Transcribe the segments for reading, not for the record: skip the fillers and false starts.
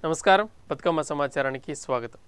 నమస్కారం బతుకమ్మ సమాచారానికి స్వాగతం.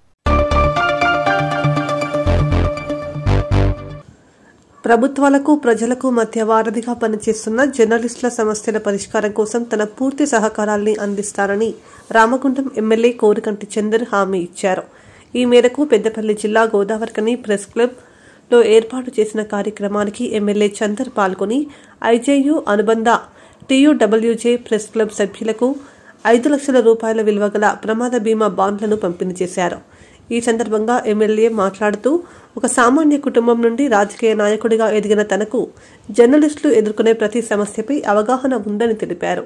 ప్రభుత్వాలకు ప్రజలకు మధ్య వారధిగా పనిచేస్తున్న జర్నలిస్టుల సమస్యల పరిష్కారం కోసం తన పూర్తి సహకారాన్ని అందిస్తారని రామగుండం ఎమ్మెల్యే కోరికంటి చందర్ హామీ ఇచ్చారు. ఈ మేరకు పెద్దపల్లి జిల్లా గోదావరికని ప్రెస్ క్లబ్లో ఏర్పాటు చేసిన కార్యక్రమానికి ఎమ్మెల్యే చందర్ పాల్గొని ఐజేయు అనుబంధ TUWJ ప్రెస్ క్లబ్ సభ్యులకు 5 లక్షల రూపాయల విలువ గల ప్రమాద బీమా బాండ్లను పంపిణీ చేశారు. ఈ సందర్భంగా ఎమ్మెల్యే మాట్లాడుతూ ఒక సామాన్య కుటుంబం నుండి రాజకీయ నాయకుడిగా ఎదిగిన తనకు జర్నలిస్టులు ఎదుర్కొనే ప్రతి సమస్యపై అవగాహన ఉందని తెలిపారు.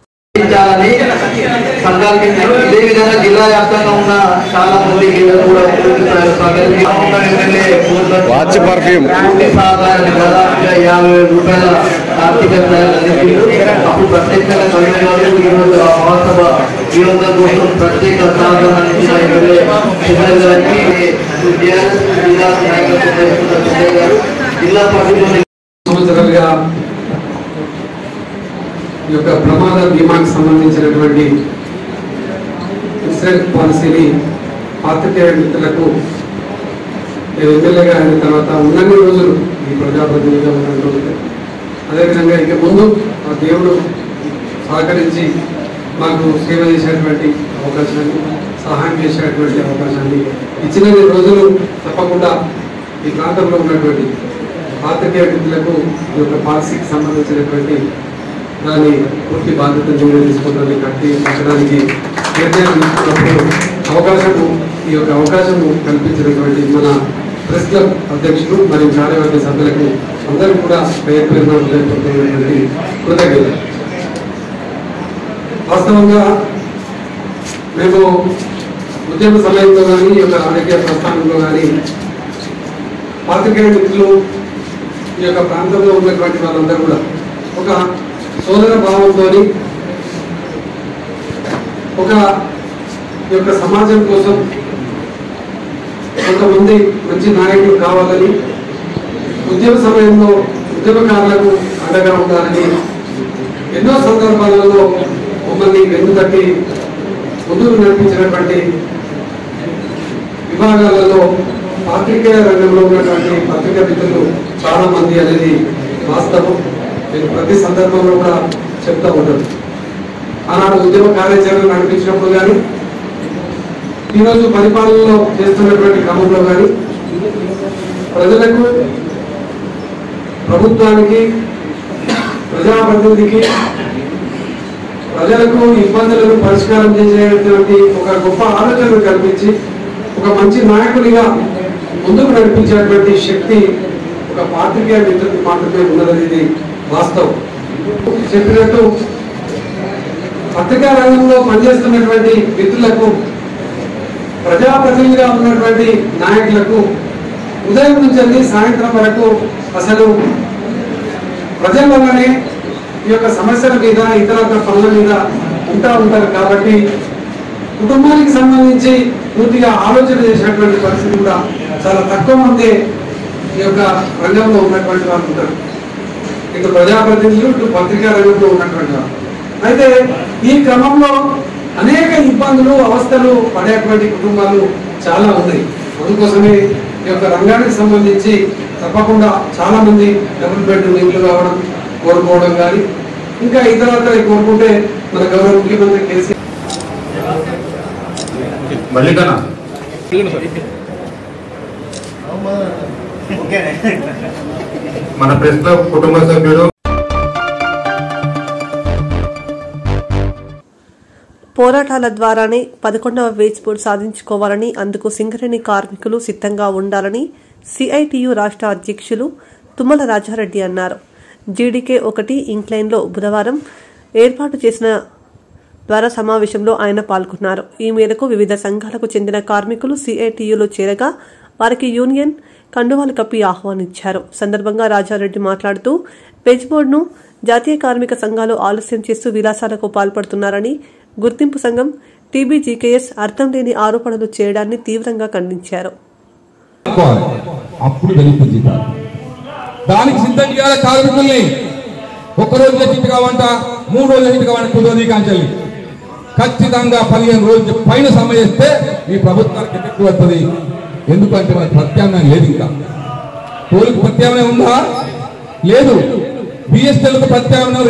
ఆర్థిక అప్పుడు ప్రత్యేకంగా కోసం ప్రత్యేక జిల్లా సంవత్సరాలుగా ఈ యొక్క ప్రమాద బీమాకి సంబంధించినటువంటి ఇన్సూరెన్స్ పాలసీని పాత్రికేయ మిత్రులకు నేను ఎమ్మెల్యేగా అయిన తర్వాత ఉన్నన్ని రోజులు ఈ ప్రజాప్రతినిధిగా ఉన్న రోజులు అదేవిధంగా ఇక ముందు ఆ దేవుడు సహకరించి మాకు సేవ చేసేటువంటి అవకాశాన్ని సహాయం చేసేటువంటి అవకాశాన్ని ఇచ్చిన రోజులు తప్పకుండా ఈ ప్రాంతంలో ఉన్నటువంటి పాత్రికేయ మిత్రులకు ఈ యొక్క పాలసీకి సంబంధించినటువంటి దాని పూర్తి బాధ్యతను తీసుకుంటాన్ని కట్టించడానికి నిర్ణయం తీసుకున్నప్పుడు ఈ యొక్క అవకాశము కల్పించినటువంటి మన ప్రెస్ క్లబ్ అధ్యక్షులు మరియు కార్యవర్గ సభ్యులకు అందరూ కూడా పేరుపడినటువంటి కృతజ్ఞత. వాస్తవంగా మేము ఉద్యమ సమయంలో కానీ ఈ యొక్క రాజకీయ ప్రస్థానంలో కానీ పాత్రికేయ మిత్రులు ఈ యొక్క ప్రాంతంలో ఉన్నటువంటి వాళ్ళందరూ కూడా ఒక సోదర భావంతో ఒక ఈ యొక్క సమాజం కోసం కొంతమంది మంచి నాయకులు కావాలని ఉద్యమ సమయంలో ఉద్యమకారులకు అండగా ఉండాలని ఎన్నో సందర్భాలలో మమ్మల్ని వెన్ను తట్టి ముందుకు నడిపించినటువంటి విభాగాలలో పాత్రికేయ రంగంలో ఉన్నటువంటి పత్రికా మిత్రులు చాలా మంది అనేది వాస్తవం. నేను ప్రతి సందర్భంలో కూడా చెప్తా ఉంటాను. ఆనాడు ఉద్యమ కార్యాచరణ నడిపించినప్పుడు కానీ ఈరోజు పరిపాలనలో చేస్తున్నటువంటి క్రమంలో కానీ ప్రజలకు ప్రభుత్వానికి ప్రజాప్రతినిధికి ప్రజలకు ఇబ్బందులను పరిష్కారం చేసేటువంటి ఒక గొప్ప ఆలోచనను కల్పించి ఒక మంచి నాయకునిగా ముందుకు నడిపించేటువంటి శక్తి ఒక పాత్రికేయ మిత్రులకు మాత్రమే ఉన్నదనేది వాస్తవం. చెప్పినట్టు పత్రికా రంగంలో పనిచేస్తున్నటువంటి మిత్రులకు ప్రజాప్రతినిధిగా ఉన్నటువంటి నాయకులకు ఉదయం నుంచి సాయంత్రం వరకు అసలు ప్రజల్లోనే ఈ యొక్క సమస్యల మీద ఇతర పనుల మీద ఉంటారు కాబట్టి కుటుంబానికి సంబంధించి పూర్తిగా ఆలోచన చేసినటువంటి పరిస్థితి కూడా చాలా తక్కువ మంది ఈ యొక్క రంగంలో ఉన్నటువంటి వాళ్ళు ఉంటారు. ఇటు ప్రజాప్రతినిధులు ఇటు పత్రికా రంగంలో ఉన్నటువంటి వాళ్ళు. అయితే ఈ క్రమంలో అనేక ఇబ్బందులు అవస్థలు పడేటువంటి కుటుంబాలు చాలా ఉన్నాయి. అందుకోసమే ఈ యొక్క రంగానికి సంబంధించి తప్పకుండా చాలా మంది డబుల్ బెడ్రూమ్ ఇల్లు కావడం కోరుకోవడం కానీ ఇంకా ఇతర కోరుకుంటే మన గౌరవ ముఖ్యమంత్రి కేసీఆర్ మన ప్రెస్ క్లబ్ కుటుంబ సభ్యులు పోరాటాల ద్వారానే 11వ వేజ్ బోర్డు సాధించుకోవాలని, అందుకు సింగరేణి కార్మికులు సిద్ధంగా ఉండాలని CITU రాష్ట్ర అధ్యక్షులు తుమ్మల రాజారెడ్డి అన్నారు. GDK 1 ఇంక్లైన్లో బుధవారం ఏర్పాటు చేసిన ద్వారా సమావేశంలో ఆయన పాల్గొన్నారు. ఈ మేరకు వివిధ సంఘాలకు చెందిన కార్మికులు CITUలో చేరగా వారికి యూనియన్ కండువాలు కప్పి ఆహ్వానించారు. సందర్భంగా రాజారెడ్డి మాట్లాడుతూ వేజ్ బోర్డును జాతీయ కార్మిక సంఘాలు ఆలస్యం చేస్తూ విలాసాలకు పాల్పడుతున్నారని, గుర్తింపు సంఘం TBGKS అర్థం లేని ఆరోపణలు చేయడాన్ని తీవ్రంగా ఖండించారు. దానికి సిద్ధం చేయాలి. కార్మికుల్ని ఒక్క రోజుల హిట్ కావంట, 3 రోజుల హిట్ కావంట, కుదరది కాంచెల్లి. ఖచ్చితంగా 15 రోజుల పైన సమయం ఇస్తే ఈ ప్రభుత్వానికి ఎఫెక్ట్ వస్తుంది. ఎందుకంటే మనకు ప్రత్యామ్నాయం లేదు. ఇంకా కోలుకు ప్రత్యామ్నాయం ఉందా? లేదు. బిఎస్ఎల్కు ప్రత్యామ్నాయం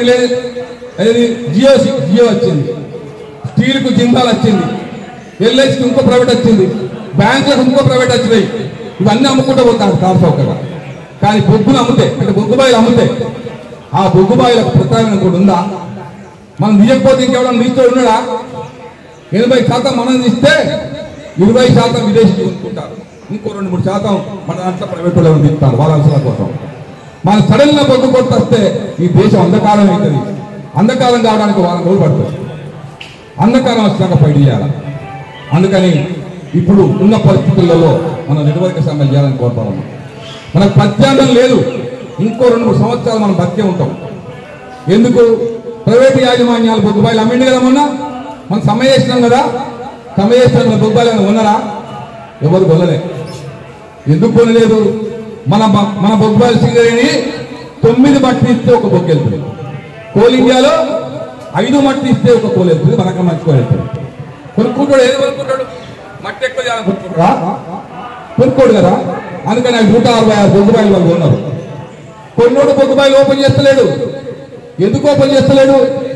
జియో వచ్చింది, స్టీల్కు జిందాల్ వచ్చింది, ఎల్ఐసికి ఇంకో ప్రైవేట్ వచ్చింది, బ్యాంకులకు ఇంకో ప్రైవేట్ వచ్చినాయి. ఇవన్నీ అమ్ముకుంటూ పోతారు కాల్సౌకగా. కానీ బొగ్గును అమ్ముతే అంటే బొగ్గుబాయిలు అమ్ముతే ఆ బొగ్గుబాయిలకు ప్రత్యామ్నాయం కూడా ఉందా? మనం తీయకపోతే ఇంకెవడన్నా నీతో ఉన్నాడా? 80% మనం ఇస్తే 20% విదేశీ కొనుక్కుంటారు, ఇంకో 2-3% మన దాంట్లో ప్రైవేట్ వాళ్ళు తీస్తారు వాళ్ళ అవసరాల కోసం. మన సడన్ గా బొగ్గు కొట్టొస్తే ఈ దేశం అంధకారం అవుతుంది. అంధకారం కావడానికి 1 రోజులు పడుతుంది. అంధకారం వచ్చినాక బయట చేయాలి. అందుకని ఇప్పుడు ఉన్న పరిస్థితులలో మనం నెట్వర్క్ సమ్మె చేయాలని కోరుతా ఉన్నాం. మనకు ప్రత్యామ్నాయం లేదు. ఇంకో 2-3 సంవత్సరాలు మనం బతికే ఉంటాం. ఎందుకు? ప్రైవేట్ యాజమాన్యాలు బొగ్గుబాయిలు అమ్మిండి కదా. మనం సమ్మె చేసినాం కదా. సమ్మె చేసిన బొగ్గుబాయిలు ఉన్నారా? ఎవరు కొనలే. ఎందుకు కొనలేదు? మన బొగ్గుబాయిలు సింగరేణి 9 మట్టి ఇస్తే ఒక బొగ్గు వెళ్తుంది. కోల్ ఇండియాలో 5 మట్టి ఇస్తే ఒక కోల్ వెళ్తుంది. మనకు మంచి కోల్ వెళ్తుంది. కొనుక్కుంటాడు. ఏది కొనుక్కుంటాడు? మట్టి ఎక్కువ చేయాలనుకుంటున్నాడా? కొనుక్కోడు కదా. అందుకని 166 బొగ్గుబాయిలు వాళ్ళు ఉన్నారు. కొన్నోడు బొగ్గుబాయిలు ఓపెన్ చేస్తలేడు. ఎందుకు ఓపెన్ చేస్తలేడు?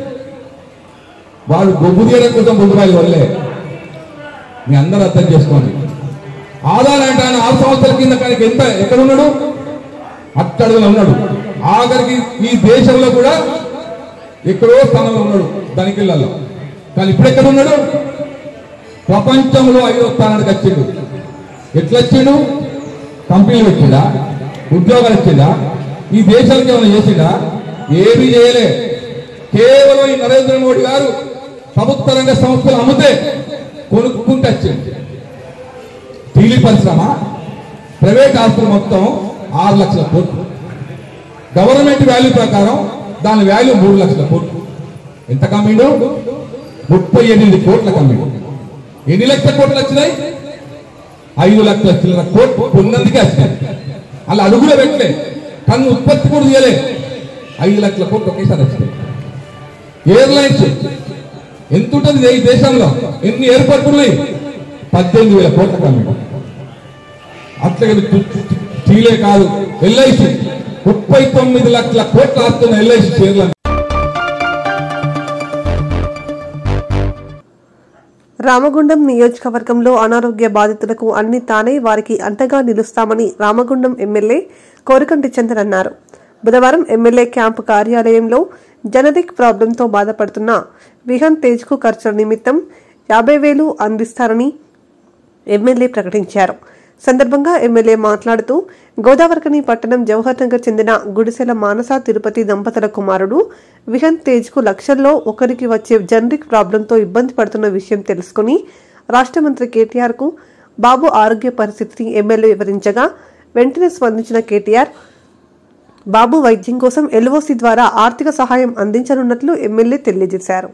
వాడు బొగ్గు తీయడం కోసం బొగ్గుబాయిలు వల్లే. మీ అందరూ అర్థం చేసుకోండి. ఆదాయం అంటే ఆయన 6 సంవత్సరాల కింద కనుక ఎక్కడ ఉన్నాడు? అట్టడుగులో ఉన్నాడు. ఆఖరికి ఈ దేశంలో కూడా ఎక్కడో స్థానంలో ఉన్నాడు ధనికులలో. కానీ ఇప్పుడు ఎక్కడ ఉన్నాడు? ప్రపంచంలో 5వ స్థానానికి వచ్చిండు. ఎట్లా వచ్చిండు? కంపెనీలు వచ్చిందా? ఉద్యోగాలు వచ్చిందా? ఈ దేశానికి ఏమైనా చేసిందా? ఏమీ చేయలే. కేవలం ఈ నరేంద్ర మోడీ గారు ప్రభుత్వ రంగ సంస్థలు అమ్మితే కొనుక్కుంటూ వచ్చింది. స్టీల్ పరిశ్రమ ప్రైవేట్ ఆస్తులు మొత్తం 6 లక్షల కోట్లు. గవర్నమెంట్ వాల్యూ ప్రకారం దాని వాల్యూ 3 లక్షల కోట్లు. ఎంత కమ్మిండు? 38 కోట్ల కమ్మిండు. ఎన్ని లక్షల కోట్లు వచ్చినాయి? 5 లక్షల చిల్లర కోట్లు కొన్నందుకే వచ్చినాయి. అలా అడుగులో పెట్టలే, కన్ను ఉత్పత్తి కూడా చేయలే. 5 లక్షల కోట్లు ఒకేసారి వచ్చినాయి. ఎయిర్లైన్స్ ఎంత ఉంటుంది ఈ దేశంలో? ఎన్ని ఎయిర్పోర్ట్లు ఉన్నాయి? 18,000 కోట్ల కమ్మిండు. అట్లాగే స్టీలే కాదు, ఎల్ఐసి 39 లక్షల కోట్ల ఆస్తున్న ఎల్ఐసి షేర్లను. రామగుండం నియోజకవర్గంలో అనారోగ్య బాధితులకు అన్ని తానే వారికి అంటగా నిలుస్తామని రామగుండం ఎమ్మెల్యే కోరికంటి చందర్ అన్నారు. బుధవారం ఎమ్మెల్యే క్యాంపు కార్యాలయంలో జనరిక్ ప్రాబ్లంతో బాధపడుతున్న విహన్ తేజ్కు ఖర్చుల నిమిత్తం 50,000 అందిస్తారని ఎమ్మెల్యే ప్రకటించారు. సందర్భంగా ఎమ్మెల్యే మాట్లాడుతూ గోదావరికని పట్టణం జవహర్ నగర్ చెందిన గుడిసెల మానస తిరుపతి దంపతుల కుమారుడు విహన్ తేజ్కు లక్షల్లో ఒకరికి వచ్చే జనరిక్ ప్రాబ్లంతో ఇబ్బంది పడుతున్న విషయం తెలుసుకుని రాష్ట్ర మంత్రి కేటీఆర్కు బాబు ఆరోగ్య పరిస్థితిని ఎమ్మెల్యే వివరించగా వెంటనే స్పందించిన కేటీఆర్ బాబు వైద్యం కోసం ఎల్ఓసి ద్వారా ఆర్థిక సహాయం అందించనున్నట్లు ఎమ్మెల్యే తెలియజేశారు.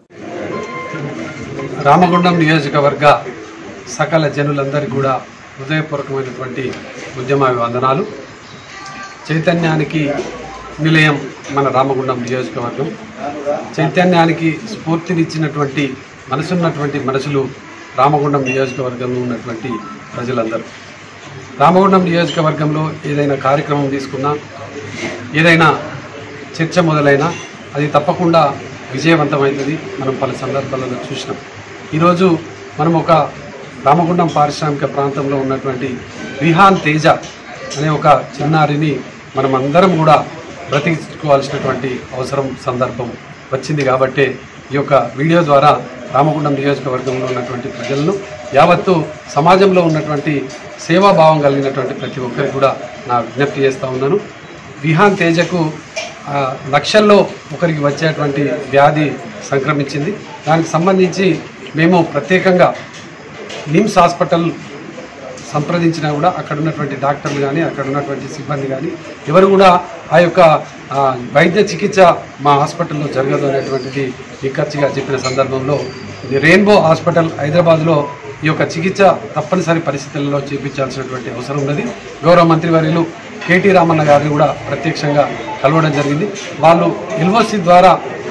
రామగుండం నియోజకవర్గ సకల జనులందరికీ కూడా హృదయపూర్వకమైనటువంటి ఉద్యమాభివందనాలు. చైతన్యానికి నిలయం మన రామగుండం నియోజకవర్గం. చైతన్యానికి స్ఫూర్తినిచ్చినటువంటి మనసున్నటువంటి మనుషులు రామగుండం నియోజకవర్గంలో ఉన్నటువంటి ప్రజలందరూ. రామగుండం నియోజకవర్గంలో ఏదైనా కార్యక్రమం తీసుకున్నా, ఏదైనా చర్చ మొదలైనా అది తప్పకుండా విజయవంతమవుతుంది. మనం పలు సందర్భాలలో చూసినాం. ఈరోజు మనం ఒక రామగుండం పారిశ్రామిక ప్రాంతంలో ఉన్నటువంటి విహాన్ తేజ అనే ఒక చిన్నారిని మనం అందరం కూడా బ్రతికించుకోవాల్సినటువంటి అవసరం సందర్భం వచ్చింది. కాబట్టి ఈ యొక్క వీడియో ద్వారా రామగుండం నియోజకవర్గంలో ఉన్నటువంటి ప్రజలను, యావత్తు సమాజంలో ఉన్నటువంటి సేవాభావం కలిగినటువంటి ప్రతి ఒక్కరికి కూడా నా విజ్ఞప్తి చేస్తూ ఉన్నాను. విహాన్ తేజకు లక్షల్లో ఒకరికి వచ్చేటువంటి వ్యాధి సంక్రమించింది. దానికి సంబంధించి మేము ప్రత్యేకంగా నిమ్స్ హాస్పిటల్ సంప్రదించినా కూడా అక్కడ ఉన్నటువంటి డాక్టర్లు కానీ, అక్కడ ఉన్నటువంటి సిబ్బంది కానీ ఎవరు కూడా ఆ యొక్క వైద్య చికిత్స మా హాస్పిటల్లో జరగదు అనేటువంటిది నిక్కచ్చిగా చెప్పిన సందర్భంలో రెయిన్బో హాస్పిటల్ హైదరాబాద్లో ఈ యొక్క చికిత్స తప్పనిసరి పరిస్థితుల్లో చేయించాల్సినటువంటి అవసరం ఉన్నది. గౌరవ మంత్రివర్యులు కేటీ రామన్న గారిని కూడా ప్రత్యక్షంగా కలవడం జరిగింది. వాళ్ళు ఎల్ఓసి ద్వారా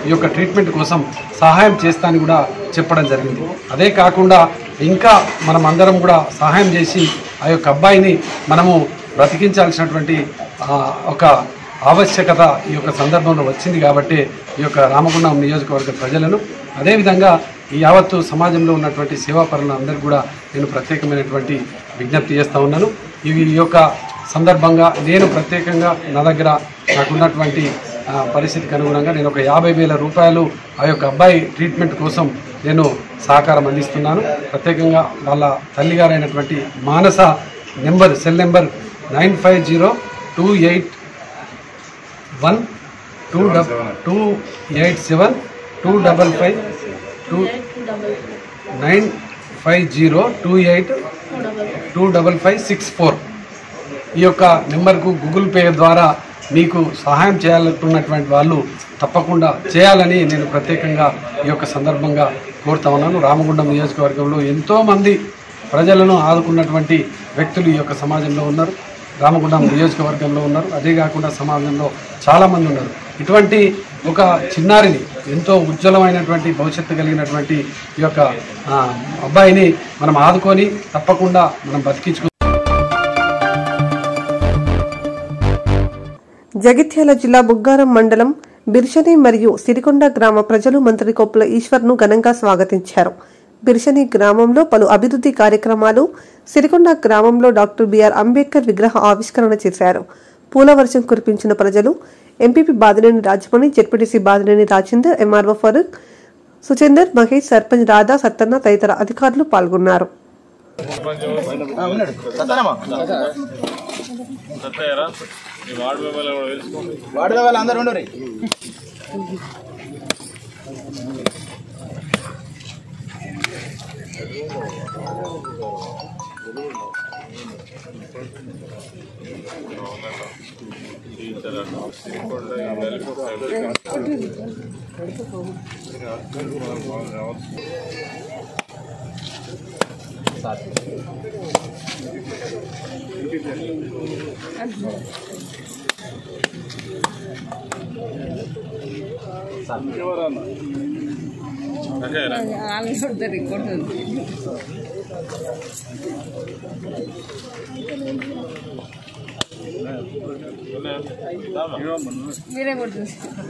ఈ యొక్క ట్రీట్మెంట్ కోసం సహాయం చేస్తానని కూడా చెప్పడం జరిగింది. అదే కాకుండా ఇంకా మనం అందరం కూడా సహాయం చేసి ఆ యొక్క అబ్బాయిని మనము బ్రతికించాల్సినటువంటి ఒక ఆవశ్యకత ఈ యొక్క సందర్భంలో వచ్చింది. కాబట్టి ఈ యొక్క రామగుండం నియోజకవర్గ ప్రజలను అదేవిధంగా ఈ యావత్తు సమాజంలో ఉన్నటువంటి సేవాపరులందరికీ కూడా నేను ప్రత్యేకమైనటువంటి విజ్ఞప్తి చేస్తూ ఉన్నాను. ఈ యొక్క సందర్భంగా నేను ప్రత్యేకంగా నా దగ్గర నాకున్నటువంటి పరిస్థితికి అనుగుణంగా నేను ఒక 50,000 రూపాయలు ఆ యొక్క అబ్బాయి ట్రీట్మెంట్ కోసం నేను సహకారం అందిస్తున్నాను. ప్రత్యేకంగా వాళ్ళ తల్లిగారైనటువంటి మానస సెల్ నెంబర్ 9502852564 ఈ యొక్క నెంబర్కు గూగుల్ పే ద్వారా మీకు సహాయం చేయాలనుకున్నటువంటి వాళ్ళు తప్పకుండా చేయాలని నేను ప్రత్యేకంగా ఈ యొక్క సందర్భంగా కోరుతా ఉన్నాను. రామగుండం నియోజకవర్గంలో ఎంతోమంది ప్రజలను ఆదుకున్నటువంటి వ్యక్తులు ఈ యొక్క సమాజంలో ఉన్నారు, రామగుండం నియోజకవర్గంలో ఉన్నారు. అదే కాకుండా సమాజంలో చాలామంది ఉన్నారు. ఇటువంటి ఒక చిన్నారిని ఎంతో ఉజ్వలమైనటువంటి భవిష్యత్తు కలిగినటువంటి ఈ యొక్క అబ్బాయిని మనం ఆదుకొని తప్పకుండా మనం బతికించుకు. జగిత్యాల జిల్లా బుగ్గారం మండలం బిర్షని మరియు సిరికొండ గ్రామ ప్రజలు మంత్రి కొప్పుల ఈశ్వర్ను ఘనంగా స్వాగతించారు. బిర్షని గ్రామంలో పలు అభివృద్ధి కార్యక్రమాలు, సిరికొండ గ్రామంలో డాక్టర్ బిఆర్ అంబేద్కర్ విగ్రహ ఆవిష్కరణ చేశారు. పూల వర్షం కురిపించిన ప్రజలు MPP Badineni Rajamani, ZPTC Badineni Rajender, MRO Farooq, Suchender, Mahesh, sarpanch Radha, Sattanna తదితర అధికారులు పాల్గొన్నారు. మీరే కొడుతుంది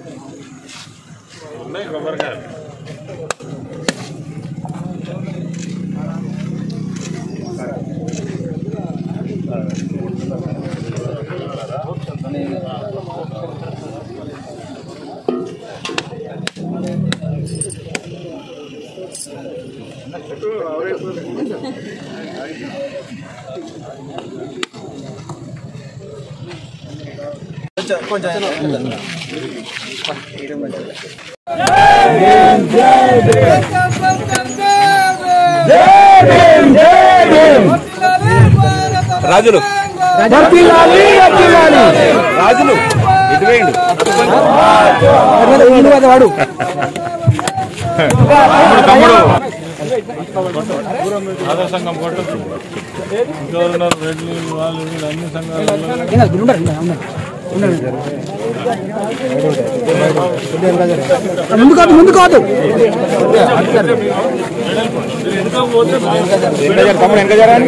రాజులు రాజులు ఇటు వేయండి వాడు తమ్ముడు ఆధార్ సంఘం కొట్టు గవర్నర్ రెడ్డి వాళ్ళు అన్ని సంఘాలు ముందు కాదు తమ్ముడు వెనక జరగండి.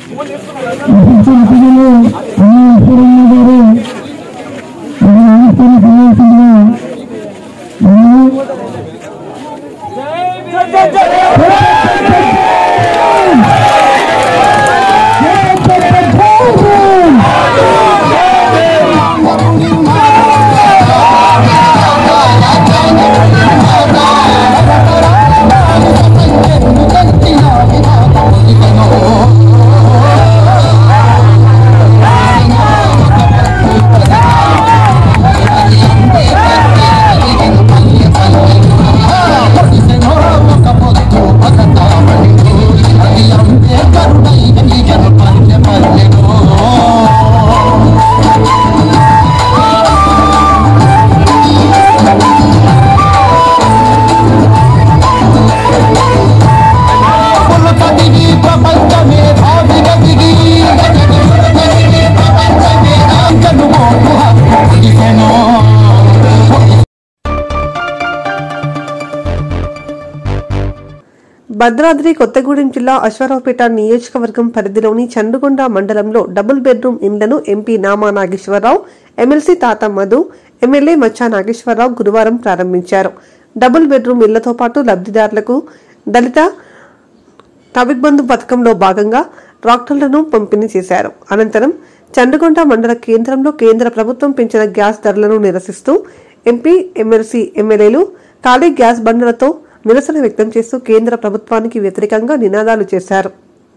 భద్రాద్రి కొత్తగూడెం జిల్లా అశ్వారావుపేట నియోజకవర్గం పరిధిలోని చండుగొండ మండలంలో డబుల్ బెడ్రూమ్ ఇండ్లను MP Nama Nageswara Rao, MLC Tata Madhu, MLA మచ్చా నాగేశ్వరరావు గురువారం ప్రారంభించారు. డబుల్ బెడ్రూమ్ ఇళ్లతో పాటు లబ్ధిదారులకు దళిత తవిబంధు పథకంలో భాగంగా ట్రాక్టర్లను పంపిణీ చేశారు. అనంతరం చండుగొండ మండల కేంద్రంలో కేంద్ర ప్రభుత్వం పెంచిన గ్యాస్ ధరలను నిరసిస్తూ ఎంపీ, ఎమ్మెల్సీ, ఎమ్మెల్యేలు ఖాళీ గ్యాస్ బండ్లతో నిరసన వ్యక్తం చేస్తూ కేంద్ర ప్రభుత్వానికి వ్యతిరేకంగా నినాదాలు చేశారు.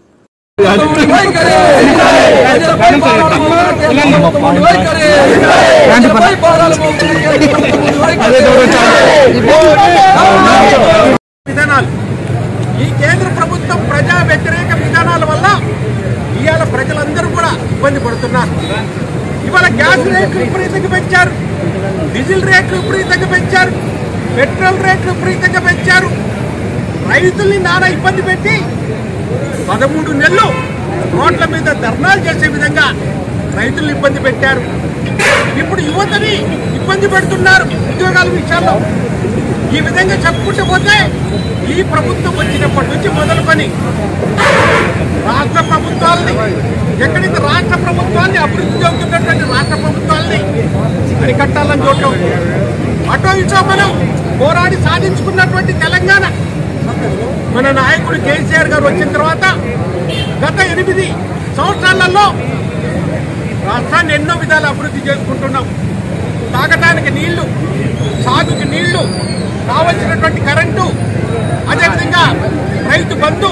ఈ కేంద్ర ప్రభుత్వం ప్రజా వ్యతిరేక విధానాల వల్ల ఇవాళ ప్రజలందరూ కూడా ఇబ్బంది పడుతున్నారు. ఇవాళ గ్యాస్ రేట్లు విపరీతంగా పెంచారు, డీజిల్ రేట్లు విపరీతంగా పెంచారు, పెట్రోల్ రేట్లు విపరీతంగా పెంచారు. రైతుల్ని నానా ఇబ్బంది పెట్టి 13 నెలలు రోడ్ల మీద ధర్నాలు చేసే విధంగా రైతుల్ని ఇబ్బంది పెట్టారు. ఇప్పుడు యువతని ఇబ్బంది పెడుతున్నారు ఉద్యోగాల విషయాల్లో. ఈ విధంగా చెప్పుకుంటూ పోతే ఈ ప్రభుత్వం వచ్చినప్పటి నుంచి మొదలుకొని రాష్ట్ర ప్రభుత్వాలని, ఎక్కడైతే రాష్ట్ర ప్రభుత్వాన్ని అభివృద్ధి చెందుతున్నటువంటి రాష్ట్ర ప్రభుత్వాలని అరికట్టాలని చూడటం, అటో ఇటో మనం పోరాడి సాధించుకున్నటువంటి తెలంగాణ మన నాయకుడు కేసీఆర్ గారు వచ్చిన తర్వాత గత 8 సంవత్సరాలలో రాష్ట్రాన్ని ఎన్నో విధాలు అభివృద్ధి చేసుకుంటున్నాం. తాగటానికి నీళ్లు, సాగుకి నీళ్లు, కావలసినటువంటి కరెంటు, అదేవిధంగా రైతు బంధు,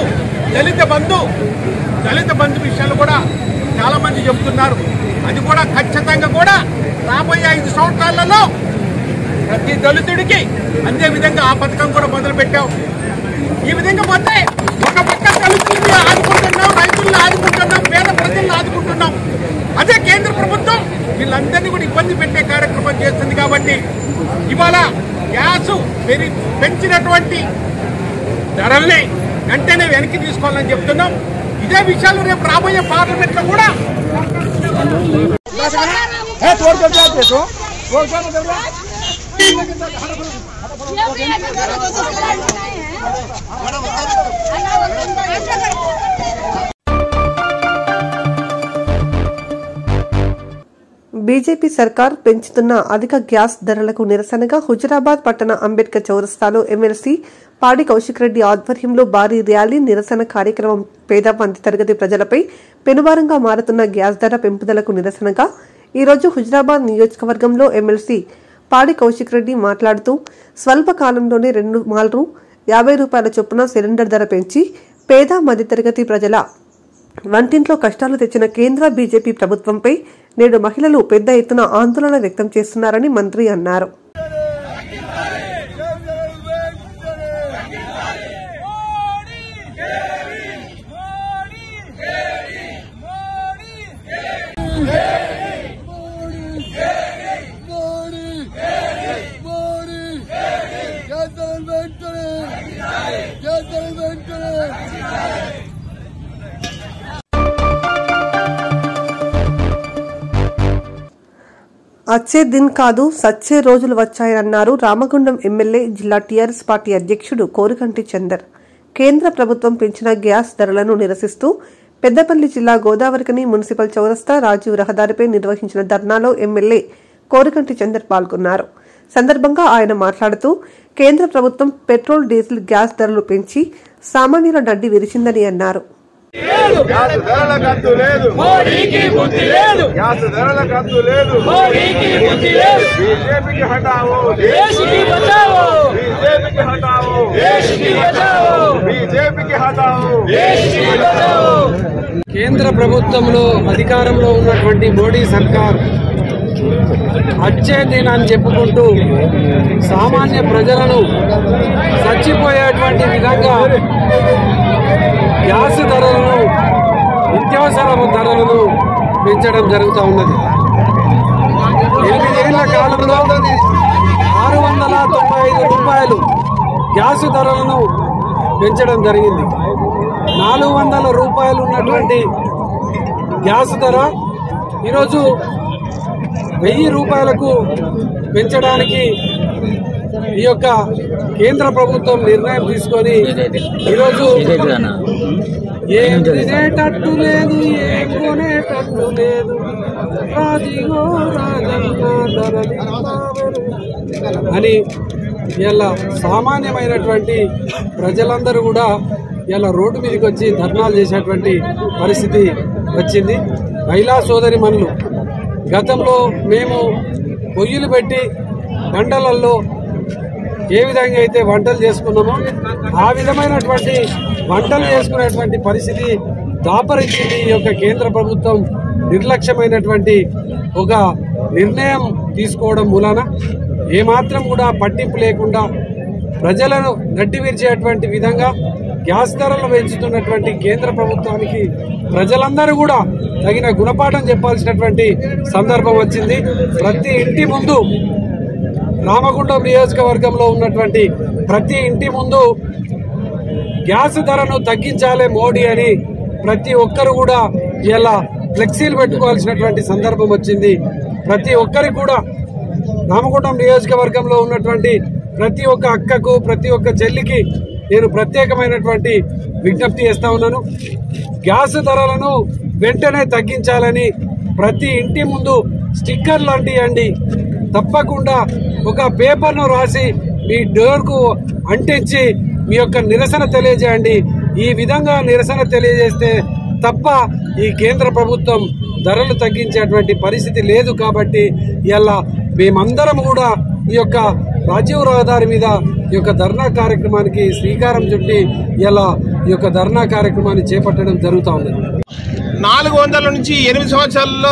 దళిత బంధు విషయాలు కూడా చాలా మంది చెబుతున్నారు. అది కూడా ఖచ్చితంగా కూడా రాబోయే 5 సంవత్సరాలలో ప్రతి దళితుడికి అందే విధంగా ఆ పథకం కూడా మొదలు పెట్టాం. ఈ విధంగా పోతే ఒక పక్క దళితుల్ని ఆదుకుంటున్నాం, రైతుల్ని ఆదుకుంటున్నాం, పేద ప్రజల్ని ఆదుకుంటున్నాం. అదే కేంద్ర ప్రభుత్వం వీళ్ళందరినీ కూడా ఇబ్బంది పెట్టే కార్యక్రమం చేస్తుంది. కాబట్టి ఇవాళ గ్యాస్ పెంచినటువంటి ధరల్ని వెంటనే వెనక్కి తీసుకోవాలని చెప్తున్నాం. ఇదే విషయాలు రేపు రాబోయే పార్లమెంట్ లో కూడా బీజేపీ సర్కార్ పెంచుతున్న అధిక గ్యాస్ ధరలకు నిరసనగా హుజురాబాద్ పట్టణ అంబేద్కర్ చౌరస్తాలో ఎమ్మెల్సీ పాడి కౌశిక్ రెడ్డి ఆధ్వర్యంలో భారీ ర్యాలీ, నిరసన కార్యక్రమం. పేద మధ్యతరగతి ప్రజలపై పెనుభారంగా మారుతున్న గ్యాస్ ధర పెంపుదలకు నిరసనగా ఈరోజు హుజురాబాద్ నియోజకవర్గంలో ఎమ్మెల్సీ పాడి కౌశిక్ రెడ్డి మాట్లాడుతూ స్వల్ప కాలంలోనే 2 మార్లు 50 రూపాయల చొప్పున సిలిండర్ ధర పెంచి పేద మధ్యతరగతి ప్రజల వంటింట్లో కష్టాలు తెచ్చిన కేంద్ర బీజేపీ ప్రభుత్వంపై నేడు మహిళలు పెద్ద ఎత్తున ఆందోళన వ్యక్తం చేస్తున్నారని మంత్రి అన్నారు. అచ్చే దిన్ కాదు సచ్చే రోజులు వచ్చాయన్నారు రామగుండం ఎమ్మెల్యే, జిల్లా టీఆర్ఎస్ పార్టీ అధ్యక్షుడు కోరికంటి చందర్. కేంద్ర ప్రభుత్వం పెంచిన గ్యాస్ ధరలను నిరసిస్తూ పెద్దపల్లి జిల్లా గోదావరికని మున్సిపల్ చౌరస్తా రాజీవ్ రహదారిపై నిర్వహించిన ధర్నాలో ఎమ్మెల్యే కోరికంటి చందర్ పాల్గొన్నారు. సందర్భంగా ఆయన మాట్లాడుతూ కేంద్ర ప్రభుత్వం పెట్రోల్, డీజిల్, గ్యాస్ ధరలు పెంచి సామాన్యుల నడ్డి విరిచిందని అన్నారు. కేంద్ర ప్రభుత్వంలో అధికారంలో ఉన్నటువంటి మోడీ సర్కార్ అచ్చే దినాన్ని చెప్పుకుంటూ సామాన్య ప్రజలను చచ్చిపోయేటువంటి విధంగా గ్యాస్ ధరలను, నిత్యావసర ధరలను పెంచడం జరుగుతూ ఉన్నది. 8 ఏళ్ల కాలంలో 695 రూపాయలు గ్యాస్ ధరలను పెంచడం జరిగింది. 400 రూపాయలు ఉన్నటువంటి గ్యాస్ ధర ఈరోజు 1000 రూపాయలకు పెంచడానికి ఈ యొక్క కేంద్ర ప్రభుత్వం నిర్ణయం తీసుకొని ఈరోజు ఏం తినేటట్టు లేదు, ఏం కొనేటట్టు లేదు, రాజీగో రాజన్న ధరలి అని ఇలా సామాన్యమైనటువంటి ప్రజలందరూ కూడా ఇలా రోడ్డు మీదకి వచ్చి ధర్నాలు చేసేటువంటి పరిస్థితి వచ్చింది. మహిళా సోదరి మనులు గతంలో మేము పొయ్యిలు పెట్టి గంటలలో ఏ విధంగా అయితే వంటలు చేసుకున్నామో ఆ విధమైనటువంటి వంటలు చేసుకునేటువంటి పరిస్థితి దాపరించింది. ఈ యొక్క కేంద్ర ప్రభుత్వం నిర్లక్ష్యమైనటువంటి ఒక నిర్ణయం తీసుకోవడం మూలాన ఏమాత్రం కూడా పట్టింపు లేకుండా ప్రజలను నడ్డి విరిచేటువంటి విధంగా గ్యాస్ ధరలు పెంచుతున్నటువంటి కేంద్ర ప్రభుత్వానికి ప్రజలందరూ కూడా తగిన గుణపాఠం చెప్పాల్సినటువంటి సందర్భం వచ్చింది. ప్రతి ఇంటి ముందు, రామగుండం నియోజకవర్గంలో ఉన్నటువంటి ప్రతి ఇంటి ముందు గ్యాస్ ధరను తగ్గించాలి మోడీ అని ప్రతి ఒక్కరు కూడా ఇలా ఫ్లెక్సీలు పెట్టుకోవాల్సినటువంటి సందర్భం వచ్చింది. ప్రతి ఒక్కరికి కూడా రామగుండం నియోజకవర్గంలో ఉన్నటువంటి ప్రతి ఒక్క అక్కకు, ప్రతి ఒక్క చెల్లికి నేను ప్రత్యేకమైనటువంటి విజ్ఞప్తి చేస్తా ఉన్నాను. గ్యాస్ ధరలను వెంటనే తగ్గించాలని ప్రతి ఇంటి ముందు స్టిక్కర్లు అంటించండి. తప్పకుండా ఒక పేపర్ను రాసి మీ డోర్కు అంటించి మీ యొక్క నిరసన తెలియజేయండి. ఈ విధంగా నిరసన తెలియజేస్తే తప్ప ఈ కేంద్ర ప్రభుత్వం ధరలు తగ్గించేటువంటి పరిస్థితి లేదు. కాబట్టి ఇలా మేమందరం కూడా ఈ యొక్క రాజీవ్ రహదారి మీద ఈ యొక్క ధర్నా కార్యక్రమానికి శ్రీకారం చుట్టి ఇలా ఈ యొక్క ధర్నా కార్యక్రమాన్ని చేపట్టడం జరుగుతూ ఉంది. 400 నుంచి 8 సంవత్సరాల్లో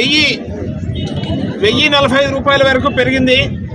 1045 రూపాయల వరకు పెరిగింది.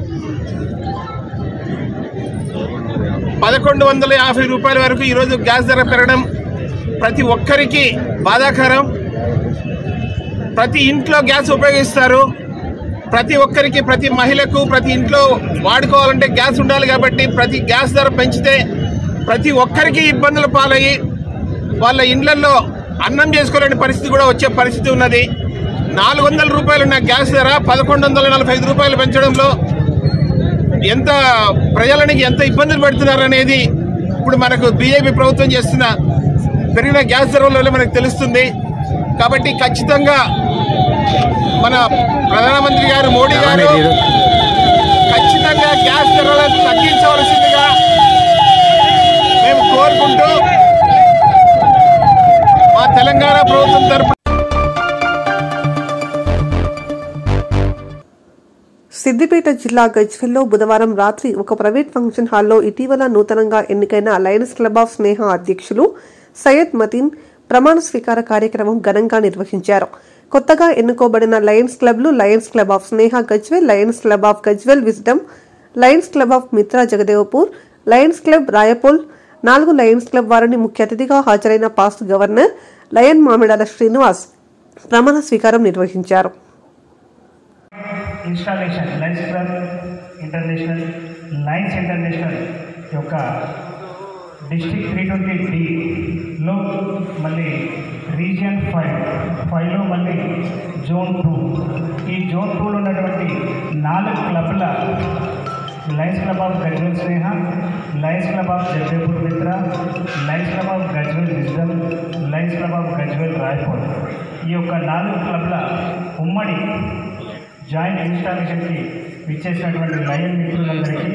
1150 రూపాయల వరకు ఈరోజు గ్యాస్ ధర పెరగడం ప్రతి ఒక్కరికి బాధాకరం. ప్రతి ఇంట్లో గ్యాస్ ఉపయోగిస్తారు. ప్రతి ఒక్కరికి, ప్రతి మహిళకు, ప్రతి ఇంట్లో వాడుకోవాలంటే గ్యాస్ ఉండాలి. కాబట్టి ప్రతి గ్యాస్ ధర పెంచితే ప్రతి ఒక్కరికి ఇబ్బందులు పాలయ్యి వాళ్ళ ఇండ్లలో అన్నం చేసుకోలేని పరిస్థితి కూడా వచ్చే పరిస్థితి ఉన్నది. 400 రూపాయలు ఉన్న గ్యాస్ ధర 1145 రూపాయలు పెంచడంలో ఎంత ప్రజలనికి ఎంత ఇబ్బందులు పెడుతున్నారనేది ఇప్పుడు మనకు బీజేపీ ప్రభుత్వం చేస్తున్న పెరిగిన గ్యాస్ ధరల మనకు తెలుస్తుంది. కాబట్టి ఖచ్చితంగా మన ప్రధానమంత్రి గారు మోడీ గారు ఖచ్చితంగా గ్యాస్ ధరలను తగ్గించవలసిందిగా మేము కోరుకుంటూ మా తెలంగాణ ప్రభుత్వం తరపున సిద్దిపేట జిల్లా గజ్వెల్లో బుధవారం రాత్రి ఒక ప్రైవేట్ ఫంక్షన్ హాల్లో ఇటీవల నూతనంగా ఎన్నికైన లయన్స్ క్లబ్ ఆఫ్ స్నేహ అధ్యక్షులు సయ్యద్ మతీన్ ప్రమాణ స్వీకార కార్యక్రమం ఘనంగా నిర్వహించారు. కొత్తగా ఎన్నుకోబడిన లయన్స్ క్లబ్లు Lions Club of Sneha Gajwel, Lions Club of Gajwel wisdom, Lions Club of Mitra Jagadevpur, Lions Club Rayapol 4 Lions Club వారిని ముఖ్య అతిథిగా హాజరైన past governor lion Mamidala Srinivas ప్రమాణ స్వీకారం నిర్వహించారు. Installation Lions Club international, Lions international యొక్క డిస్ట్రిక్ట్ 320Dలో మళ్ళీ రీజియన్ 5లో మళ్ళీ జోన్ 2, ఈ జోన్ 2లో ఉన్నటువంటి 4 క్లబ్ల Lions Club of Gajwel Sneha, Lions Club of Jagadevpur Mitra, Lions Club of Gajwel wisdom, Lions Club of Gajwel Raipur. ఈ యొక్క 4 క్లబ్ల ఉమ్మడి జాయింట్ ఇన్స్టాలేషన్కి విచ్చేసినటువంటి లయన్ మిత్రులందరికీ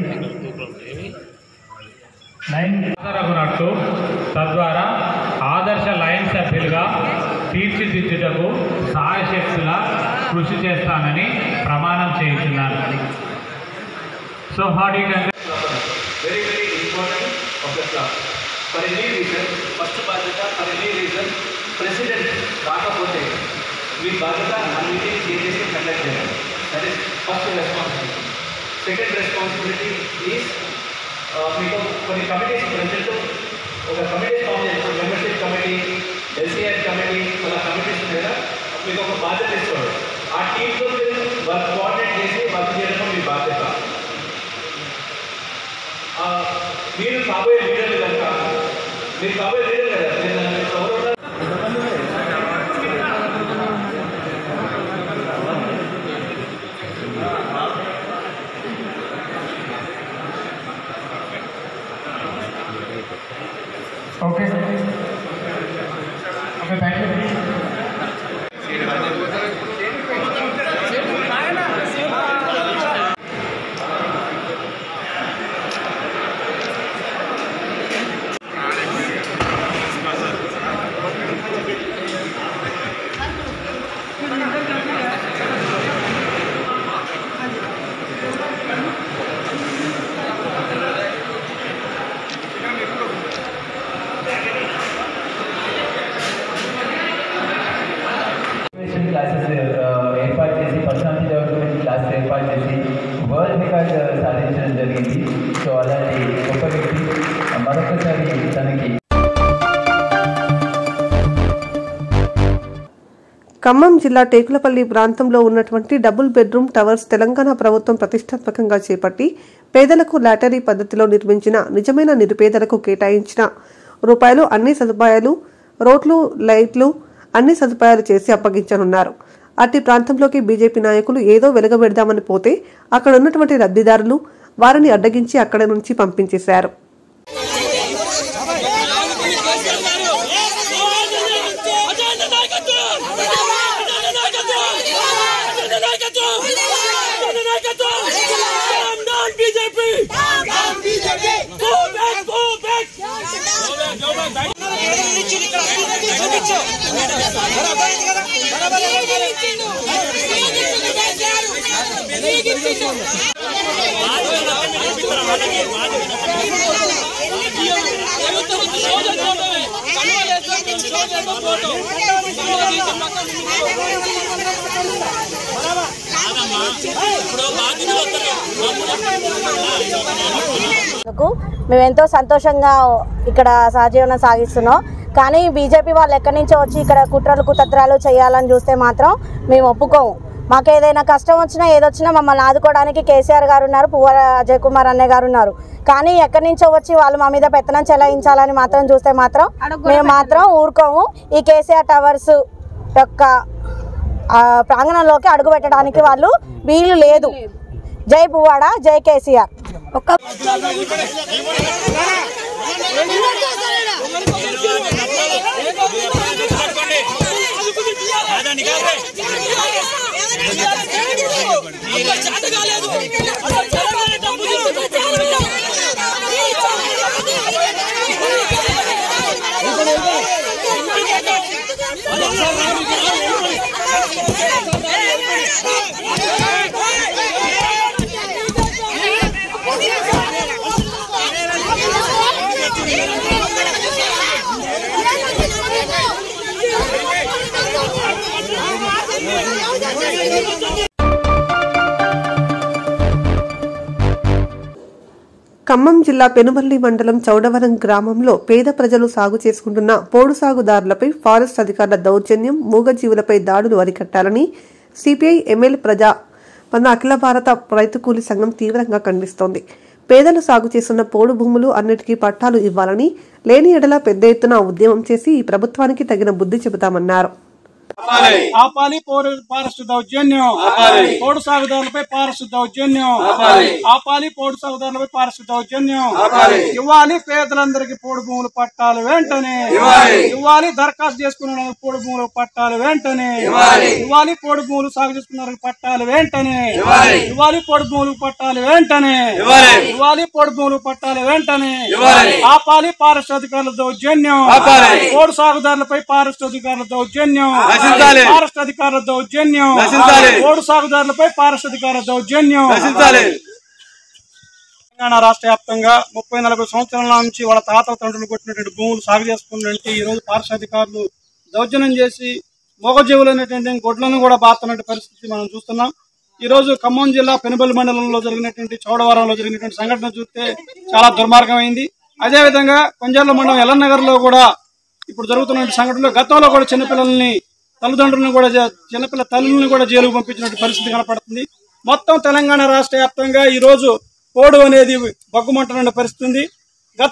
ఆదరగునట్టు తద్వారా ఆదర్శ లయన్ సభ్యులుగా తీర్చిదిద్దుటకు సాయశక్తుల కృషి చేస్తానని ప్రమాణం చేయించున్నాను. So hardy very important of the club. For any reason, first బాధ్యత for any reason, president రాకపోతే మీ బాధ్యత ఆ మీటింగ్ చేసి కండక్ట్ చేయాలి. That is first responsibility. Second responsibility is మీకు కొన్ని కమిటీస్ ప్రెసిడెంట్ ఒక కమిటీ ఫామ్ చేస్తారు, మెంబర్షిప్ కమిటీ, ఎల్సీఆర్ కమిటీ, అలా కమిటీస్ మీద మీకు ఒక బాధ్యత ఇస్తారు. ఆ టీంతో మీరు వర్క్ కోఆర్డినేట్ చేసి వర్క్ చేయడం మీ బాధ్యత. మీరు కాబోయే లీడర్లు కనుక మీరు కాబోయే లీడర్ కదా, okay okay thank you. Classes ఏర్పాటు చేసి పర్సనాలిటీ డెవలప్మెంట్ క్లాసెస్ ఏర్పాటు చేసి వరల్డ్ రికార్డ్ సాధించడం జరిగింది. సో అలాంటి గొప్ప వ్యక్తి మరొకసారి తనకి. ఖమ్మం జిల్లా టేకులపల్లి ప్రాంతంలో ఉన్నటువంటి డబుల్ బెడ్రూమ్ టవర్స్ తెలంగాణ ప్రభుత్వం ప్రతిష్టాత్మకంగా చేపట్టి పేదలకు లాటరీ పద్ధతిలో నిర్మించిన నిజమైన నిరుపేదలకు కేటాయించిన రూపాయలు అన్ని సదుపాయాలు, రోడ్లు, లైట్లు అన్ని సదుపాయాలు చేసి అప్పగించనున్నారు. అట్టి ప్రాంతంలోకి బీజేపీ నాయకులు ఏదో వెలగబెడదామని పోతే అక్కడ ఉన్నటువంటి లబ్ధిదారులు వారిని అడ్డగించి అక్కడి నుంచి పంపించేశారు. మేమెంతో సంతోషంగా ఇక్కడ సహజీవనం సాగిస్తున్నాం. కానీ బీజేపీ వాళ్ళు ఎక్కడి నుంచో వచ్చి ఇక్కడ కుట్రలు కుతంత్రాలు చేయాలని చూస్తే మాత్రం మేము ఒప్పుకోము. మాకు ఏదైనా కష్టం వచ్చినా ఏదొచ్చినా మమ్మల్ని ఆదుకోవడానికి కేసీఆర్ గారు ఉన్నారు, పువ్వాడ అజయ్ కుమార్ అన్నయ్య గారు ఉన్నారు. కానీ ఎక్కడి నుంచో వచ్చి వాళ్ళు మా మీద పెత్తనం చెలాయించాలని మాత్రం చూస్తే మాత్రం మేము మాత్రం ఊరుకోము. ఈ కేసీఆర్ టవర్స్ యొక్క ప్రాంగణంలోకి అడుగు పెట్టడానికి వాళ్ళు వీలు లేదు. జై పువ్వాడ, జై కేసీఆర్. ఒక్క ఖమ్మం జిల్లా పెనుమల్లి మండలం చౌడవరం గ్రామంలో పేద ప్రజలు సాగు చేసుకుంటున్న పోడు సాగుదారులపై ఫారెస్ట్ అధికారుల దౌర్జన్యం, మూగజీవులపై దాడులు అరికట్టాలని సిపిఐ ఎంఎల్ ప్రజా అఖిల భారత రైతు కూలీ సంఘం తీవ్రంగా ఖండిస్తోంది. పేదలు సాగు చేస్తున్న పోడు భూములు అన్నిటికీ పట్టాలు ఇవ్వాలని, లేని ఎడల పెద్ద ఎత్తున ఉద్యమం చేసి ఈ ప్రభుత్వానికి తగిన బుద్ధి చెబుతామన్నారు. ఆపాలి ఫారెస్ట్ దౌర్జన్యం, పోడు సాగుదారులపై ఫారెస్ట్ దౌర్జన్యం, ఆపాలి పోడు సాగుదారులపై ఫారెస్ట్ దౌర్జన్యం, ఇవ్వాలి పేదలందరికీ పోడు భూములు పట్టాలి వెంటనే, ఇవ్వాలి దరఖాస్తు చేసుకున్న పోడు భూములు పట్టాలి వెంటనే, ఇవ్వాలి పోడు భూములు సాగు చేసుకున్న పట్టాలి వెంటనే, ఇవ్వాలి పోడు భూములు పట్టాలి వెంటనే, ఇవ్వాలి పోడు భూములు పట్టాలి వెంటనే, ఆపాలి ఫారెస్ట్ అధికారుల దౌర్జన్యం, పోడు సాగుదారులపై ఫారెస్ట్ అధికారుల దౌర్జన్యం, ఫారెస్ట్ అధికారుల దౌర్జన్యం, పోడు సాగుదారులపై ఫారెస్ట్ అధికారుల దౌర్జన్యం. తెలంగాణ రాష్ట్ర వ్యాప్తంగా 30-40 సంవత్సరాల నుంచి వాళ్ళ తాతల తండ్రులు కొట్టినటువంటి భూములు సాగు చేసుకున్నటువంటి ఈ రోజు ఫారెస్ట్ అధికారులు దౌర్జన్యం చేసి మోగజీవులు అనేటువంటి గొడ్లను కూడా బాతున్నటువంటి పరిస్థితి మనం చూస్తున్నాం. ఈ రోజు ఖమ్మం జిల్లా పెనుబల్లి మండలంలో జరిగినటువంటి చౌడవరంలో జరిగినటువంటి సంఘటన చూస్తే చాలా దుర్మార్గమైంది. అదేవిధంగా కొంజర్ల మండలం ఎల్లనగర్ లో కూడా ఇప్పుడు జరుగుతున్న సంఘటనలో గతంలో కూడా చిన్నపిల్లల్ని తల్లిదండ్రులను కూడా చిన్నపిల్ల తల్లులను కూడా జైలుకు పంపించినటువంటి పరిస్థితి కనపడుతుంది. మొత్తం తెలంగాణ రాష్ట్ర వ్యాప్తంగా ఈ రోజు పోడు అనేది బగ్గుమంటున్న పరిస్థితి ఉంది. గత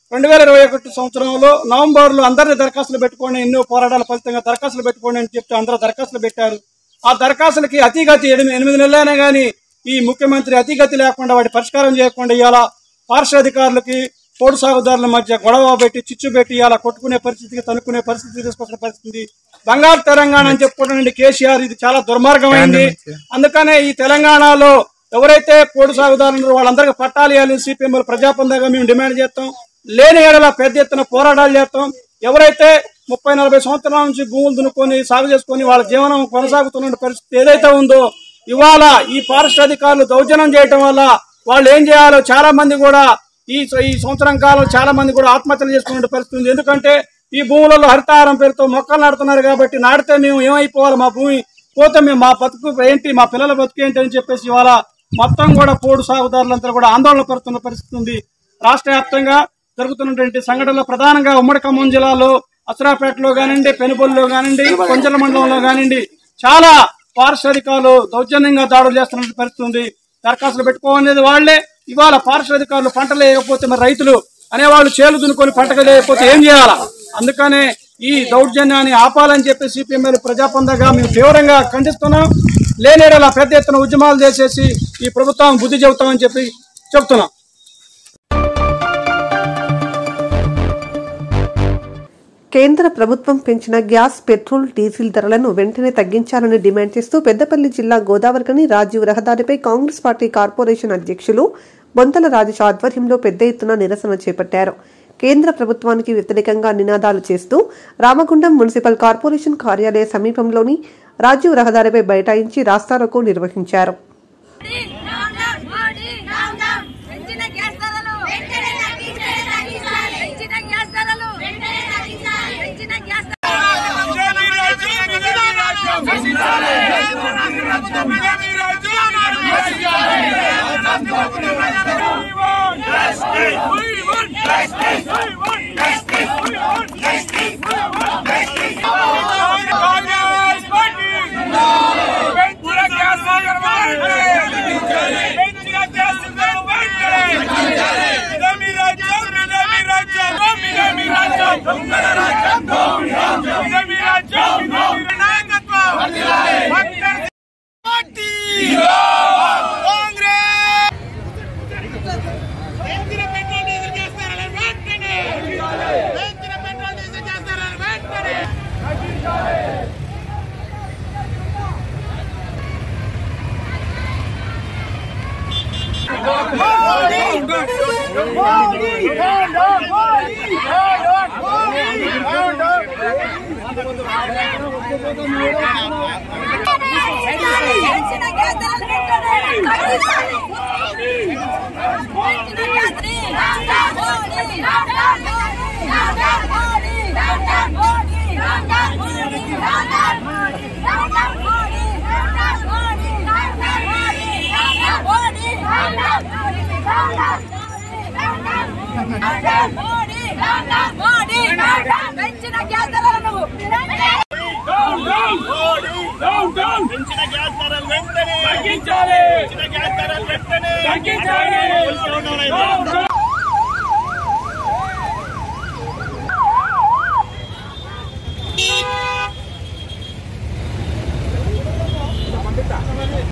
2021 సంవత్సరంలో నవంబర్లో అందరినీ దరఖాస్తులు పెట్టుకోండి, ఎన్నో పోరాటాల ఫలితంగా దరఖాస్తులు పెట్టుకోండి అని చెప్తే అందరూ దరఖాస్తులు పెట్టారు. ఆ దరఖాస్తులకి అతిగతి 8 నెలలైనా కానీ ఈ ముఖ్యమంత్రి అతిగతి లేకుండా వాటి పరిష్కారం చేయకుండా ఇవాళ ఫారెస్ట్ అధికారులకి పోడు సాగుదారుల మధ్య గొడవ పెట్టి చిచ్చు పెట్టి ఇలా కొట్టుకునే పరిస్థితికి తనుకునే పరిస్థితి తీసుకొచ్చిన పరిస్థితి. బంగారు తెలంగాణ అని చెప్పుకుంటున్న కేసీఆర్ ఇది చాలా దుర్మార్గమైంది. అందుకనే ఈ తెలంగాణలో ఎవరైతే పోడు సాగుదారులు వాళ్ళందరికీ పట్టాలి అని సిపిఎం ప్రజాపందగా మేము డిమాండ్ చేస్తాం. లేని ఏడల పెద్ద ఎత్తున పోరాటాలు చేస్తాం. ఎవరైతే 30-40 సంవత్సరాల నుంచి భూములు దున్నుకొని సాగు చేసుకొని వాళ్ళ జీవనం కొనసాగుతున్న పరిస్థితి ఏదైతే ఉందో ఇవాళ ఈ ఫారెస్ట్ అధికారులు దౌర్జన్యం చేయటం వల్ల వాళ్ళు ఏం చేయాలో చాలా మంది కూడా ఈ సంవత్సరం కాలం చాలా మంది కూడా ఆత్మహత్యలు చేసుకునే పరిస్థితి ఉంది. ఎందుకంటే ఈ భూములలో హరితహారం పేరుతో మొక్కలు నాటుతున్నారు కాబట్టి నాటితే మేము ఏమైపోవాలి, మా భూమి పోతే మేము మా బతుకు ఏంటి, మా పిల్లల బతుకు ఏంటి అని చెప్పేసి ఇవాళ మొత్తం కూడా పోడు సాగుదారులంతా కూడా ఆందోళన పడుతున్న పరిస్థితి ఉంది. రాష్ట్ర వ్యాప్తంగా జరుగుతున్నటువంటి సంఘటనలో ప్రధానంగా ఉమ్మడి ఖమ్మం జిల్లాలో అసరాపేటలో కానివ్వండి, పెనుబొల్లో కానివ్వండి, కొంజల మండలంలో కానివ్వండి చాలా ఫారెస్ట్ అధికారులు దౌర్జన్యంగా దాడులు చేస్తున్న పరిస్థితి ఉంది. దరఖాస్తులు పెట్టుకోవాలనేది వాళ్లే. ఇవాళ ఫారెస్ట్ అధికారులు పంటలు వేయకపోతే మరి రైతులు అనేవాళ్ళు చేలు దున్నుకొని పంటలు వేయకపోతే ఏం చేయాలా? అందుకనే ఈ దౌర్జన్యాన్ని ఆపాలని చెప్పి సిపిఎం ప్రజాపందగా మేము తీవ్రంగా ఖండిస్తున్నాం. లేనేలా పెద్ద ఎత్తున ఉద్యమాలు చేసేసి ఈ ప్రభుత్వం బుద్ధి చెబుతామని చెప్పి చెప్తున్నాం. కేంద్ర ప్రభుత్వం పెంచిన గ్యాస్, పెట్రోల్, డీజిల్ ధరలను వెంటనే తగ్గించాలని డిమాండ్ చేస్తూ పెద్దపల్లి జిల్లా గోదావరికని రాజీవ్ రహదారిపై కాంగ్రెస్ పార్టీ కార్పొరేషన్ అధ్యక్షులు బొంతల రాజేష్ ఆధ్వర్యంలో పెద్ద ఎత్తున నిరసన చేపట్టారు. కేంద్ర ప్రభుత్వానికి వ్యతిరేకంగా నినాదాలు చేస్తూ రామగుండం మున్సిపల్ కార్పొరేషన్ కార్యాలయ సమీపంలోని రాజీవ్ రహదారిపై బైఠాయించి రాస్తారోకో నిర్వహించారు.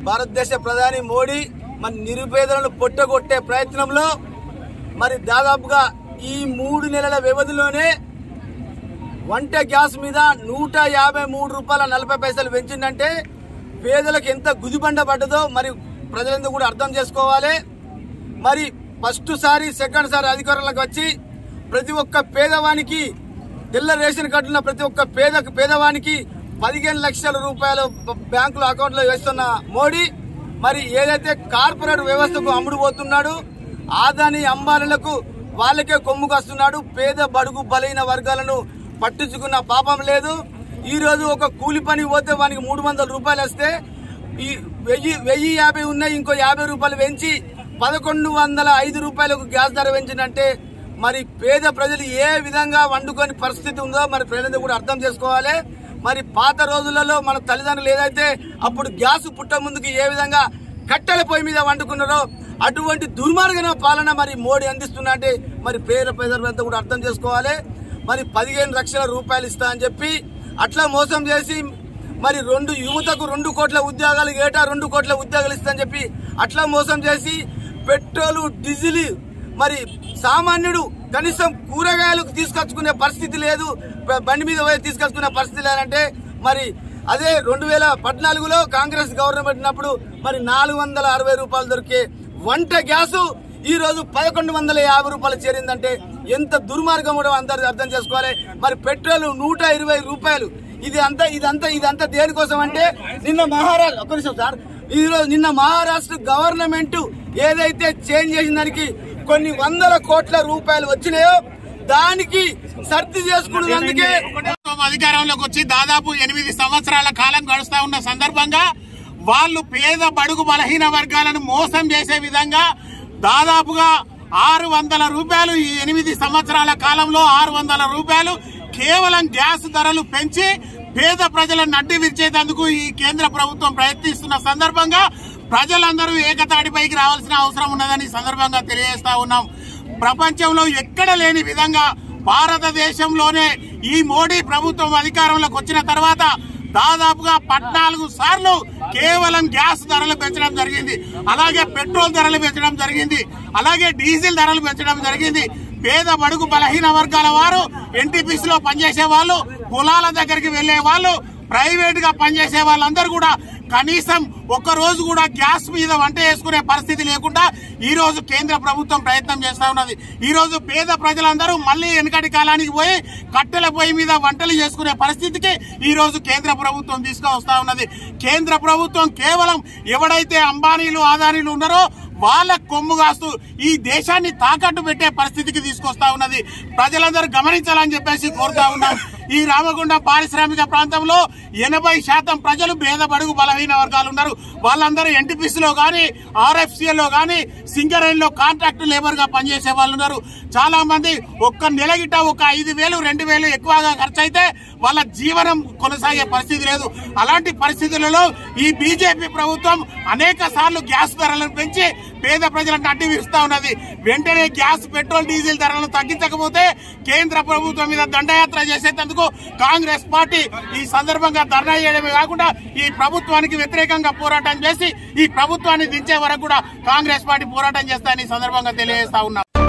భారతదేశ ప్రధాని మోడీ మరి నిరుపేదలను పొట్టగొట్టే ప్రయత్నంలో మరి దాదాపుగా ఈ 3 నెలల వ్యవధిలోనే వంట గ్యాస్ మీద 153 రూపాయల 40 పైసలు పెంచిందంటే పేదలకు ఎంత గుదిబండ పడ్డదో మరి ప్రజలందరూ కూడా అర్థం చేసుకోవాలి. మరి ఫస్ట్ సారి సెకండ్ సారి అధికారంలోకి వచ్చి ప్రతి ఒక్క పేదవానికి తెల్ల రేషన్ కార్డు ఉన్న ప్రతి ఒక్క పేదవానికి 15 లక్షల రూపాయలు బ్యాంకుల అకౌంట్లో వేస్తున్న మోడీ మరి ఏదైతే కార్పొరేట్ వ్యవస్థకు అమ్ముడు పోతున్నాడు, ఆదాని అంబానీలకు వాళ్ళకే కొమ్ము కాస్తున్నాడు. పేద బడుగు బలైన వర్గాలను పట్టించుకున్న పాపం లేదు. ఈ రోజు ఒక కూలి పని పోతే వానికి 300 రూపాయలు వస్తే ఈ 1050 ఉన్నాయి, ఇంకో 50 రూపాయలు పెంచి 1105 రూపాయలకు గ్యాస్ ధర పెంచిందంటే మరి పేద ప్రజలు ఏ విధంగా వండుకొని పరిస్థితి ఉందో మరి ప్రజలందరూ కూడా అర్థం చేసుకోవాలి. మరి పాత రోజులలో మన తల్లిదండ్రులు ఏదైతే అప్పుడు గ్యాస్ పుట్ట ముందుకు ఏ విధంగా కట్టెల పొయ్యి మీద వండుకున్నారో అటువంటి దుర్మార్గమైన పాలన మరి మోడీ అందిస్తున్నట్టే మరి పేదలంతా కూడా అర్థం చేసుకోవాలి. మరి 15 లక్షల రూపాయలు ఇస్తా అని చెప్పి అట్లా మోసం చేసి మరి యువతకు 2 కోట్ల ఉద్యోగాలు ఏటా 2 కోట్ల ఉద్యోగాలు ఇస్తా అని చెప్పి అట్లా మోసం చేసి పెట్రోలు డీజిల్ మరి సామాన్యుడు కనీసం కూరగాయలు తీసుకొచ్చుకునే పరిస్థితి లేదు, బండి మీద పోయి తీసుకొచ్చుకునే పరిస్థితి లేదంటే మరి అదే 2014లో కాంగ్రెస్ గవర్నమెంట్ ఉన్నప్పుడు మరి 460 రూపాయలు దొరికే వంట గ్యాసు ఈ రోజు 1150 రూపాయలు చేరిందంటే ఎంత దుర్మార్గం కూడా అందరూ అర్థం చేసుకోవాలి. మరి పెట్రోల్ 120 రూపాయలు. ఇదంతా దేనికోసం అంటే నిన్న మహారాష్ట్ర ఒక్క నిమిషం సార్, నిన్న మహారాష్ట్ర గవర్నమెంట్ ఏదైతే చేంజ్ చేసిన దానికి కొన్ని 100 కోట్ల రూపాయలు వచ్చినాయో దానికి సర్ది చేసుకున్నందుకే అధికారంలోకి వచ్చి దాదాపు 8 సంవత్సరాల కాలం గడుస్తా ఉన్న సందర్భంగా వాళ్ళు పేద బడుగు బలహీన వర్గాలను మోసం చేసే విధంగా దాదాపుగా 600 రూపాయలు ఈ 8 సంవత్సరాల కాలంలో 600 రూపాయలు కేవలం గ్యాస్ ధరలు పెంచి పేద ప్రజలను నడ్డి విరిచేందుకు ఈ కేంద్ర ప్రభుత్వం ప్రయత్నిస్తున్న సందర్భంగా ప్రజలందరూ ఏకతాటిపైకి రావాల్సిన అవసరం ఉన్నదని సందర్భంగా తెలియజేస్తా ఉన్నాం. ప్రపంచంలో ఎక్కడ లేని విధంగా భారతదేశంలోనే ఈ మోడీ ప్రభుత్వం అధికారంలోకి వచ్చిన తర్వాత దాదాపుగా 14 సార్లు కేవలం గ్యాస్ ధరలు పెంచడం జరిగింది, అలాగే పెట్రోల్ ధరలు పెంచడం జరిగింది, అలాగే డీజిల్ ధరలు పెంచడం జరిగింది. పేద బడుగు బలహీన వర్గాల వారు ఎన్టీపీసీ లో పనిచేసే వాళ్ళు, పొలాల దగ్గరికి వెళ్లే వాళ్ళు, ప్రైవేట్ గా పనిచేసే వాళ్ళందరూ కూడా కనీసం ఒక్క రోజు కూడా గ్యాస్ మీద వంట చేసుకునే పరిస్థితి లేకుండా ఈ రోజు కేంద్ర ప్రభుత్వం ప్రయత్నం చేస్తా ఉన్నది. ఈ రోజు పేద ప్రజలందరూ మళ్లీ వెనకటి కాలానికి పోయి కట్టెల పొయ్యి మీద వంటలు చేసుకునే పరిస్థితికి ఈ రోజు కేంద్ర ప్రభుత్వం తీసుకువస్తా ఉన్నది. కేంద్ర ప్రభుత్వం కేవలం ఎవడైతే అంబానీలు ఆదానీలు ఉన్నారో వాళ్ళ కొమ్ము కాస్తూ ఈ దేశాన్ని తాకట్టు పెట్టే పరిస్థితికి తీసుకొస్తా ఉన్నది. ప్రజలందరూ గమనించాలని చెప్పేసి కోరుతా ఉన్నాం. ఈ రామగుండం పారిశ్రామిక ప్రాంతంలో 80% ప్రజలు పేద బడుగు బలహీన వర్గాలు ఉన్నారు. వాళ్ళందరూ ఎన్టీపీసీలో గానీ ఆర్ఎఫ్సీఎల్లో గానీ సింగరేణిలో కాంట్రాక్ట్ లేబర్ గా పనిచేసే వాళ్ళు ఉన్నారు. చాలా మంది ఒక్క నెల గిట్ట ఒక 5,000 2,000 ఎక్కువగా ఖర్చు అయితే వాళ్ళ జీవనం కొనసాగే పరిస్థితి లేదు. అలాంటి పరిస్థితులలో ఈ బీజేపీ ప్రభుత్వం అనేక సార్లు గ్యాస్ ధరలను పెంచి పేద ప్రజలను అడ్డు విరుస్తా ఉన్నది. వెంటనే గ్యాస్ పెట్రోల్ డీజిల్ ధరలను తగ్గించకపోతే కేంద్ర ప్రభుత్వం మీద దండయాత్ర చేసేందుకు కాంగ్రెస్ పార్టీ ఈ సందర్భంగా ధర్నా చేయడమే కాకుండా ఈ ప్రభుత్వానికి వ్యతిరేకంగా పోరాటం చేసి ఈ ప్రభుత్వాన్ని దించే వరకు కూడా కాంగ్రెస్ పార్టీ పోరాటం చేస్తారని సందర్భంగా తెలియజేస్తా ఉన్నాం.